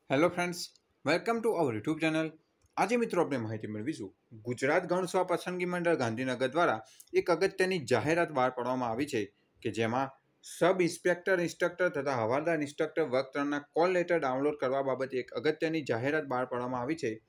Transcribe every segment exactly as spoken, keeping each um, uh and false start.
Hello friends, welcome to our YouTube channel. આજે મિત્રો આપણે માહિતી મેળવીશું ગુજરાત ગૌણસેવા પસંદગી મંડળ ગાંધીનગર દ્વારા એક અગત્યની જાહેરાત બહાર પાડવામાં આવી છે કે જેમાં સબ ઇન્સ્પેક્ટર ઇન્સ્ટ્રક્ટર તથા હવાલદાર ઇન્સ્ટ્રક્ટર વર્ગ ત્રણના કોલ લેટર ડાઉનલોડ કરવા બાબતે એક અગત્યની જાહેરાત બહાર પાડવામાં આવી છે।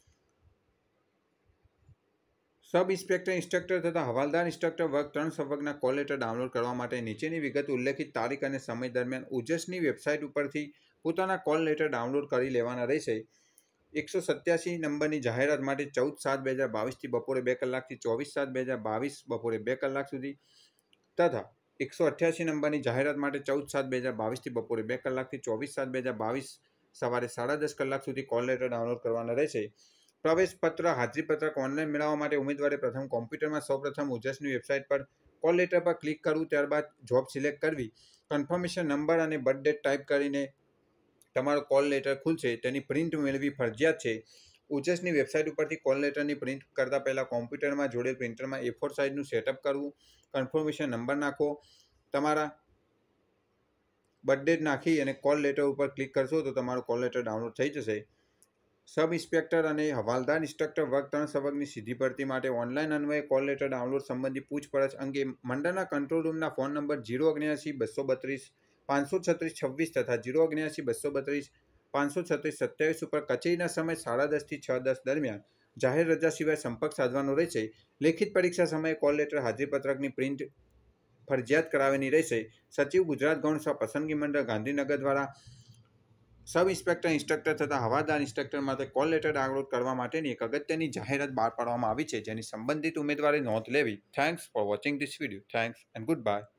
સબ ઇન્સ્પેક્ટર ઇન્સ્ટ્રક્ટર તથા હવાલદાર ઇન્સ્ટ્રક્ટર વર્ગ ત્રણ સંવર્ગના કોલ લેટર ડાઉનલોડ કરવા માટે નીચેની વિગત ઉલ્લેખિત તારીખ અને સમય દરમિયાન ઓજસની વેબસાઇટ ઉપરથી પોતાના કોલ લેટર ડાઉનલોડ કરી લેવાના રહેશે। એકસો સત્યાસી નંબરની જાહેરાત માટે ચૌદ સાત બે હજાર બાવીસથી બપોરે બે કલાકથી ચોવીસ સાત બે હજાર બાવીસ બપોરે બે કલાક સુધી તથા એકસો અઠ્યાસી નંબરની જાહેરાત માટે ચૌદ સાત બે હજાર બાવીસથી બપોરે બે કલાકથી ચોવીસ સાત બે હજાર બાવીસ સવારે સાડા દસ કલાક સુધી કોલ લેટર ડાઉનલોડ કરવાના રહેશે। પ્રવેશપત્ર હાજરીપત્રક ઓનલાઈન મેળવવા માટે ઉમેદવારે પ્રથમ કોમ્પ્યુટરમાં સૌપ્રથમ ઓજસની વેબસાઇટ પર કોલ લેટર પર ક્લિક કરવું, ત્યારબાદ જોબ સિલેક્ટ કરવી, કન્ફર્મેશન નંબર અને બર્થ ડેટ ટાઈપ કરીને તમારો કોલ લેટર ખુલશે, તેની પ્રિન્ટ મેળવી ફરજિયાત છે। ઓજસની વેબસાઇટ ઉપરથી કોલ લેટરની પ્રિન્ટ કરતાં પહેલાં કોમ્પ્યુટરમાં જોડેલ પ્રિન્ટરમાં એ ફોર સાઇઝનું સેટઅપ કરવું, કન્ફર્મેશન નંબર નાખો, તમારા બર્થ ડેટ નાખી અને કોલ લેટર ઉપર ક્લિક કરશો તો તમારો કોલ લેટર ડાઉનલોડ થઈ જશે। સબ ઇન્સ્પેક્ટર અને હવાલદાર ઇન્સ્ટ્રક્ટર વર્ગ ત્રણ સંવર્ગની સીધી ભરતી માટે ઓનલાઈન અન્વયે કોલ લેટર ડાઉનલોડ સંબંધી પૂછપરછ અંગે મંડળના કંટ્રોલ રૂમના ફોન નંબર જીરો ઓગણ્યાસી બસો બત્રીસ પાંચસો છત્રીસ છવ્વીસ તથા જીરો ઓગણ્યાસી બસો બત્રીસ પાંચસો છત્રીસ સત્યાવીસ ઉપર કચેરીના સમય સાડા દસથી છ દસ દરમિયાન જાહેર રજા સિવાય સંપર્ક સાધવાનો રહેશે। લેખિત પરીક્ષા સમયે કોલ લેટર હાજરીપત્રકની પ્રિન્ટ ફરજિયાત કરાવવાની રહેશે। સચિવ ગુજરાત ગૌણસેવા પસંદગી મંડળ ગાંધીનગર દ્વારા સબ ઇન્સ્પેક્ટર ઇન્સ્ટ્રક્ટર તથા હવાલદાર ઇન્સ્ટ્રક્ટર માટે કોલ લેટર ડાઉનલોડ કરવા માટેની એક અગત્યની જાહેરાત બહાર પાડવામાં આવી છે, જેની સંબંધિત ઉમેદવારે નોંધ લેવી। Thanks for watching this video. Thanks and good by.